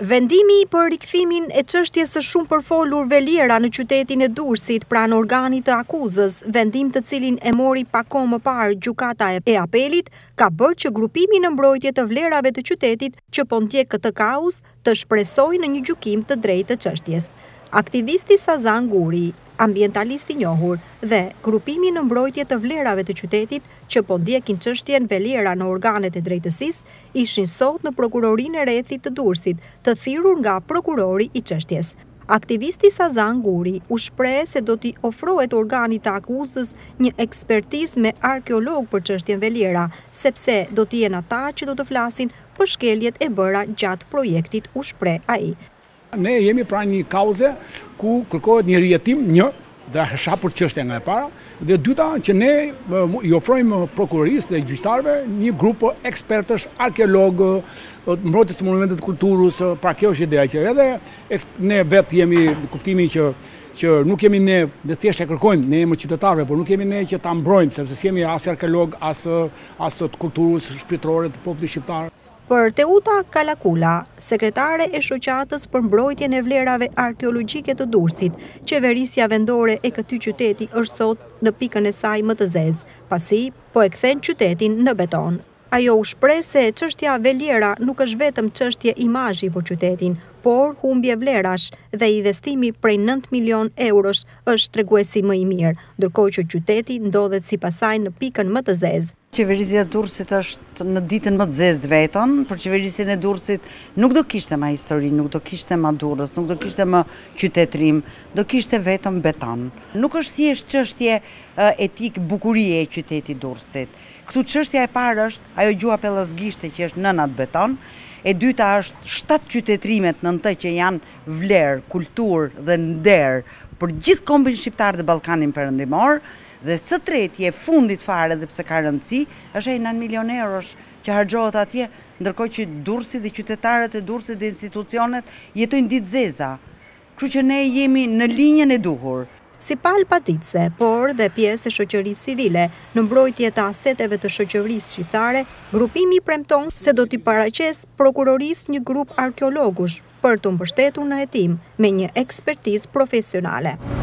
Vendimi për rikthimin e çështjes së shumë përfolur veliera në qytetin e Durrësit pranë organit të akuzës, vendim të cilin e mori pak kohë më parë gjykata e apelit, ka bërë që grupimi në mbrojtje të vlerave të qytetit që po ndjek këtë kauzë të shpresojë në një gjykim të drejtë të çështjes. Aktivisti Sazan Guri, ambientalist i njohur, dhe grupimi në mbrojtje të vlerave të qytetit që po ndjekin çështjen veliera në organet e drejtësisë, ishin sot në prokurorinë e rrethit të Durrësit, të thirrur nga prokurori i çështjes. Aktivisti Sazan Guri u shpreh se do t'i ofrohet organit të akuzës një ekspertizë me arkeolog për çështjen veliera, sepse do t'i jenë ata që do të flasin për shkeljet e bëra gjatë projektit, u shpreh ai. Ne jemi pranë një kauze ku kërkohet një rijetim, dhe hapur çështja nga e para, dhe dyta që ne i ofrojmë prokurorisë dhe gjyqtarëve një grup ekspertësh, arkeologë, mbrojtës të monumentet të kulturës, pra kjo është ideja që edhe ne vetë jemi në kuptimin që nuk jemi ne thjesht e kërkojmë, ne jemi qytetarëve, por nuk jemi ne që ta mbrojmë, sepse s'jemi as arkeolog, as të kulturës shpirtërore të popullit shqiptar. Për Teuta Kalakula, sekretare e shoqatës për mbrojtjen e vlerave arkeologjike të Durrësit, qeverisja vendore e këtij qyteti është sot në pikën e saj më të zezë, pasi po e kthen qytetin në beton. Ajo u shpreh se çështja veliera nuk është vetëm çështje imazhi për qytetin, por humbje vlerash dhe investimi prej 9 milion eurosh është treguesi më i mirë, ndërkohë që qyteti ndodhet sipas saj në pikën më të zezë. Qeverisja e Durrësit është në ditën më të zezë vetën, për qeverisjen e Durrësit nuk do kishte më histori, nuk do kishte më Durrës, nuk do kishte më qytetërim, do kishte vetëm beton. Nuk është thjesht çështje etik bukurie e qytetit Durrësit. Këtu çështja e parë është ajo gjuha pellazgishte që është nënat beton, e dyta është 7 qytetrimet në të që janë vlerë, kulturë dhe nder për gjithë kombin shqiptar dhe Ballkanin perëndimor, dhe së treti e fundit fare dhe pse ka rëndësi, është ai 9 milion eurosh që harxhohet atje, ndërkohë që Durrësi dhe qytetarët e Durrësit dhe institucionet jetojnë ditë zeza. Kështu që ne jemi në linjën e duhur. Si palë paditëse, por dhe pjesë e shoqërisë civile, në mbrojtje të aseteve të shoqërisë shqiptare, grupimi premton se do t'i paraqes prokurorisë një grup arkeologush për të mbështetur në hetim me një ekspertizë profesionale.